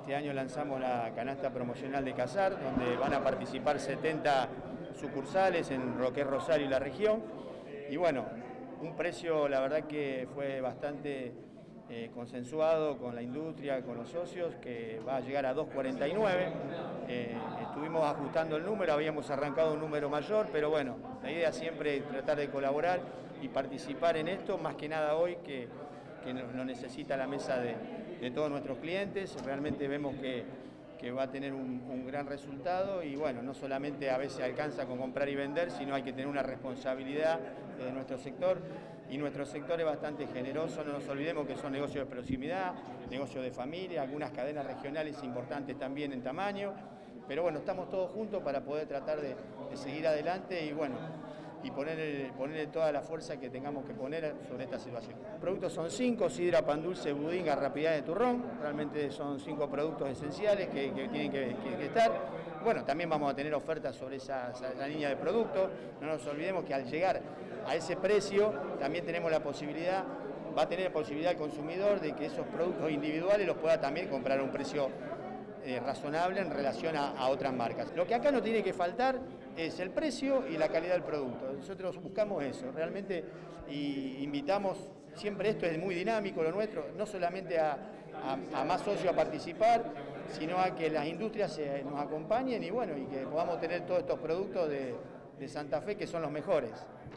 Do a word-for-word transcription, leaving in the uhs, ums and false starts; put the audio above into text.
Este año lanzamos la canasta promocional de Cazar, donde van a participar setenta sucursales en lo que es Rosario y la región. Y bueno, un precio la verdad que fue bastante eh, consensuado con la industria, con los socios, que va a llegar a dos cuarenta y nueve. Eh, estuvimos ajustando el número, habíamos arrancado un número mayor, pero bueno, la idea siempre es tratar de colaborar y participar en esto, más que nada hoy que, que lo necesita la mesa de, de todos nuestros clientes. Realmente vemos que, que va a tener un, un gran resultado y bueno, no solamente a veces alcanza con comprar y vender, sino hay que tener una responsabilidad de nuestro sector, y nuestro sector es bastante generoso. No nos olvidemos que son negocios de proximidad, negocios de familia, algunas cadenas regionales importantes también en tamaño, pero bueno, estamos todos juntos para poder tratar de, de seguir adelante y bueno, y ponerle, ponerle toda la fuerza que tengamos que poner sobre esta situación. Los productos son cinco: sidra, pan dulce, budín, garrapidad de turrón. Realmente son cinco productos esenciales que, que tienen que, que, que estar. Bueno, también vamos a tener ofertas sobre esa, esa la línea de productos. No nos olvidemos que al llegar a ese precio también tenemos la posibilidad, va a tener la posibilidad el consumidor de que esos productos individuales los pueda también comprar a un precio eh, razonable en relación a, a otras marcas. Lo que acá no tiene que faltar es el precio y la calidad del producto. Nosotros buscamos eso, realmente, y invitamos, siempre esto es muy dinámico lo nuestro, no solamente a, a, a más socios a participar, sino a que las industrias se, nos acompañen y bueno, y que podamos tener todos estos productos de, de Santa Fe que son los mejores.